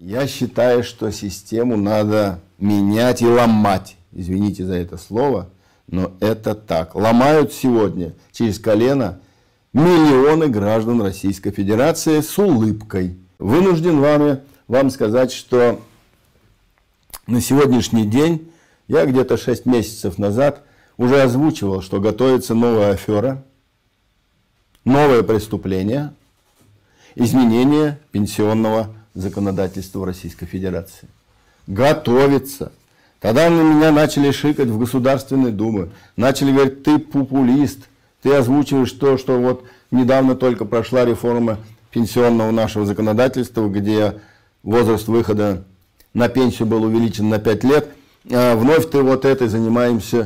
Я считаю, что систему надо менять и ломать. Извините за это слово, но это так. Ломают сегодня через колено миллионы граждан Российской Федерации с улыбкой. Вынужден вам сказать, что на сегодняшний день, я где-то 6 месяцев назад уже озвучивал, что готовится новая афера, новое преступление, изменение пенсионного законодательства Российской Федерации. Готовится. Тогда на меня начали шикать в Государственной Думе. Начали говорить: ты популист, ты озвучиваешь то, что вот недавно только прошла реформа пенсионного нашего законодательства, где возраст выхода на пенсию был увеличен на 5 лет. А вновь ты вот этой занимаешься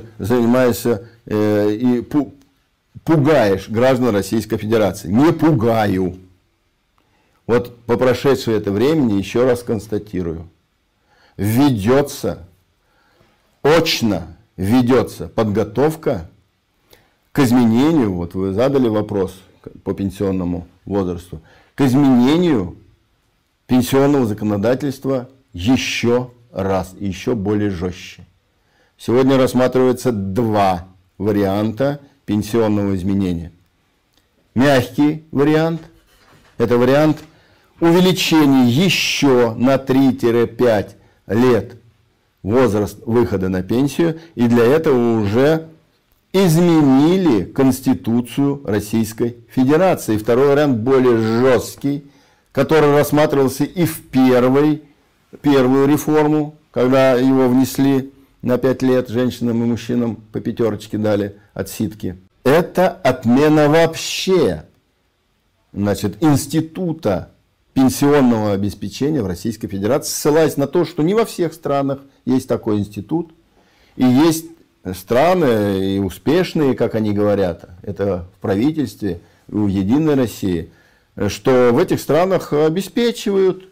и пугаешь граждан Российской Федерации. Не пугаю. Вот по прошедшее это времени еще раз констатирую. Очно ведется подготовка к изменению, вот вы задали вопрос по пенсионному возрасту, к изменению пенсионного законодательства еще раз, еще более жестче. Сегодня рассматривается 2 варианта пенсионного изменения. Мягкий вариант – это вариант увеличения еще на 3-5 лет возраст выхода на пенсию, и для этого уже изменили Конституцию Российской Федерации. Второй вариант более жесткий, который рассматривался и в первую реформу, когда его внесли на 5 лет женщинам и мужчинам по 5 дали отсидки. Это отмена вообще, института пенсионного обеспечения в Российской Федерации, ссылаясь на то, что не во всех странах есть такой институт, и есть страны и успешные, как они говорят, это в правительстве, в Единой России, что в этих странах обеспечивают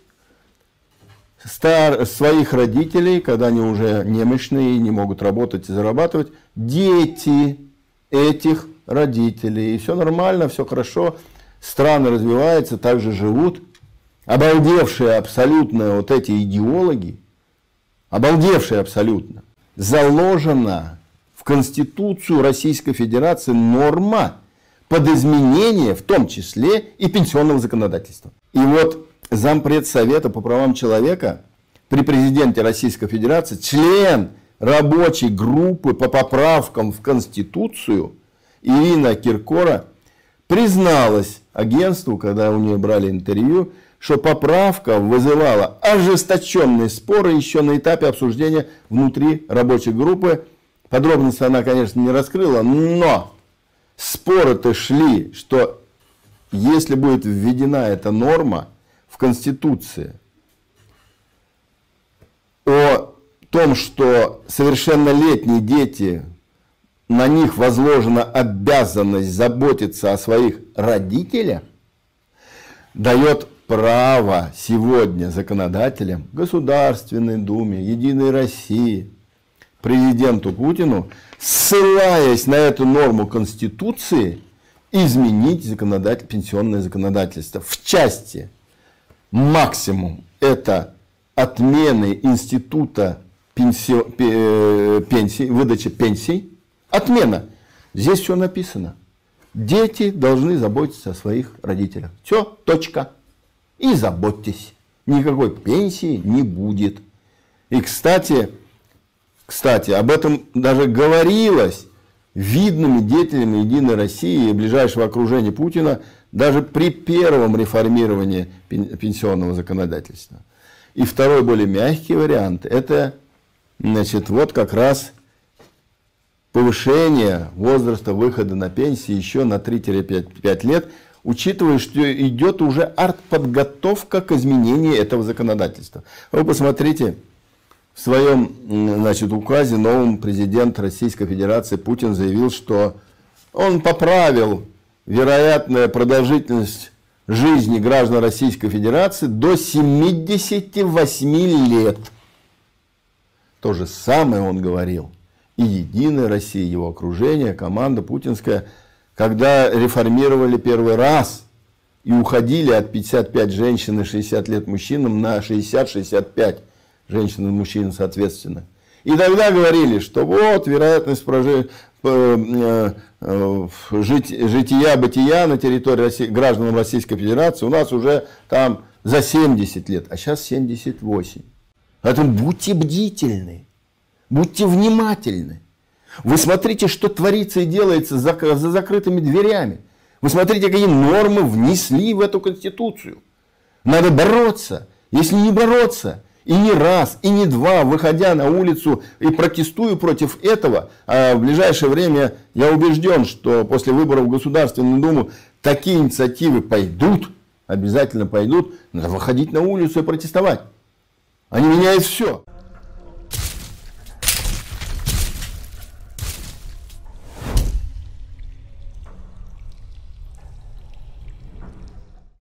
своих родителей, когда они уже немощные, не могут работать и зарабатывать, дети этих родителей. И все нормально, все хорошо, страны развиваются, также живут. Обалдевшие абсолютно вот эти идеологи, обалдевшие абсолютно, заложена в Конституцию Российской Федерации норма под изменение, в том числе и пенсионного законодательства. И вот зампред Совета по правам человека при президенте Российской Федерации, член рабочей группы по поправкам в Конституцию Ирина Киркорова призналась агентству, когда у нее брали интервью, что поправка вызывала ожесточенные споры еще на этапе обсуждения внутри рабочей группы. Подробности она, конечно, не раскрыла, но споры-то шли, что если будет введена эта норма в Конституции о том, что совершеннолетние дети, на них возложена обязанность заботиться о своих родителях, дает право сегодня законодателям, Государственной Думе, Единой России, президенту Путину, ссылаясь на эту норму Конституции, изменить пенсионное законодательство. В части максимум это отмены института пенсий, выдачи пенсий. Отмена. Здесь все написано. Дети должны заботиться о своих родителях. Все, точка. И заботьтесь. Никакой пенсии не будет. И, кстати, об этом даже говорилось видными деятелями Единой России и ближайшего окружения Путина даже при первом реформировании пенсионного законодательства. И второй, более мягкий вариант, это, вот как раз повышение возраста выхода на пенсию еще на 3-5 лет, учитывая, что идет уже артподготовка к изменению этого законодательства. Вы посмотрите, в своем указе новым президент Российской Федерации Путин заявил, что он поправил вероятную продолжительность жизни граждан Российской Федерации до 78 лет. То же самое он говорил. И Единая Россия, его окружение, команда путинская, когда реформировали первый раз и уходили от 55 женщин и 60 лет мужчинам на 60-65 женщин и мужчин соответственно. И тогда говорили, что вот вероятность жития-бытия на территории граждан Российской Федерации у нас уже там за 70 лет, а сейчас 78. Поэтому будьте бдительны, будьте внимательны. Вы смотрите, что творится и делается за закрытыми дверями. Вы смотрите, какие нормы внесли в эту Конституцию. Надо бороться. Если не бороться, и не раз, и не два, выходя на улицу и протестуя против этого, а в ближайшее время я убежден, что после выборов в Государственную Думу такие инициативы пойдут, обязательно пойдут, надо выходить на улицу и протестовать. Они меняют все.